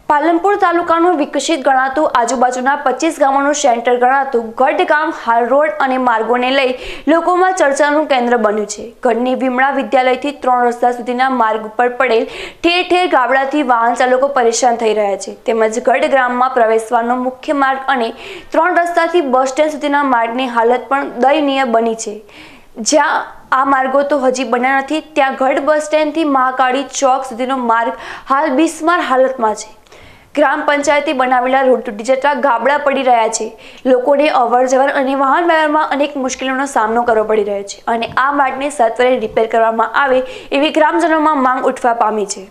પાલનપુર તાલુકાનું વિકસિત ગણાતું આજુબાજુના 25 ગામોનું સેન્ટર ગણાતું ગઢ ગામ હાલ રોડ અને માર્ગોને લઈ લોકોમાં ચર્ચાનું કેન્દ્ર બન્યું છે। ગઢની વિમળા વિદ્યાલયથી 3 રસ્તા સુધીના માર્ગ ઉપર પડેલ ઠેર ઠેર ગાબડાથી વાહન ચાલકો પરેશાન થઈ રહ્યા છે। તેમજ ગઢ ગ્રામમાં પ્રવેશવાનો મુખ્ય માર્ગ અને 3 રસ્તાથી બસ સ્ટેન્ડ સુધીના માર્ગની હાલત પણ દયનીય બની છે। જ્યાં આ માર્ગો તો હજી બન્યા નથી, ત્યાં ગઢ બસ સ્ટેન્ડથી મહાકાળી ચોક સુધીનો માર્ગ હાલ બિસ્માર હાલતમાં છે। ગ્રામ પંચાયતે બનાવેલા રોડ તૂટી જતા ગાબડા પડી રહ્યા છે। લોકોને અવરજવર અને વાહન વ્યવહારમાં અનેક મુશ્કેલીઓનો સામનો કરવો પડી રહ્યો છે અને આ માર્ગને સત્વરે રિપેર કરવામાં આવે એવી ગ્રામજનોમાં માંગ ઉઠવા પામી છે।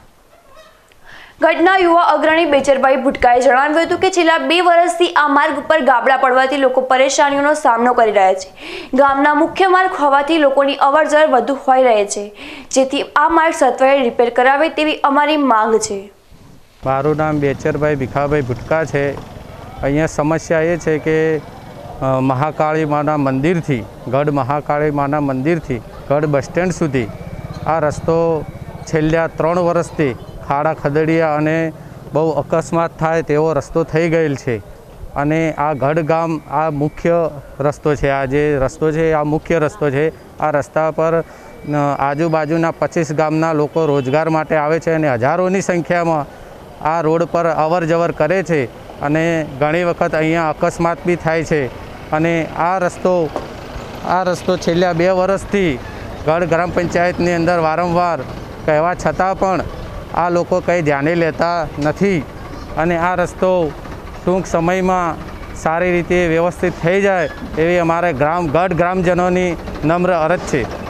ગઢના યુવા અગ્રણી બેચરભાઈ ભુટકાએ જણાવ્યું હતું કે છેલ્લા 2 વર્ષથી આ માર્ગ ઉપર ગાબડા પડવાથી લોકો પરેશાનીઓનો સામનો કરી રહ્યા છે। ગામના મુખ્ય માર્ગ હોવાથી લોકોની અવરજવર વધુ હોઈ રહે છે, જેથી આ માર્ગ સત્વરે રિપેર કરાવે તેવી અમારી માંગ છે। મારું નામ બેચરભાઈ ભીખાભાઈ ભુટકા છે। અહીંયા સમસ્યા એ છે કે મહાકાળી માના મંદિરથી ગઢ મહાકાળી માના મંદિરથી ગઢ બસ સ્ટેન્ડ સુધી આ રસ્તો છેલ્લા 3 વર્ષથી ખાડા ખદડિયા અને બહુ અકસ્માત થાય તેવો રસ્તો થઈ ગયેલ છે અને આ ગઢ ગામ આ મુખ્ય રસ્તો છે। આ જે રસ્તો છે આ મુખ્ય રસ્તો છે। આ રસ્તા પર આજુબાજુના 25 ગામના લોકો રોજગાર માટે આવે છે અને હજારોની સંખ્યામાં આ રોડ પર અવર જવર કરે છે અને ઘણી વખત અહીંયા અકસ્માત બી થાય છે અને આ રસ્તો છેલ્લા 2 વર્ષથી ગઢ ગ્રામ પંચાયતની અંદર વારંવાર કહેવા છતાં પણ આ લોકો કંઈ ધ્યાને લેતા નથી અને આ રસ્તો ટૂંક સમયમાં સારી રીતે વ્યવસ્થિત થઈ જાય એવી અમારે ગઢ ગ્રામજનોની નમ્ર અરજ છે।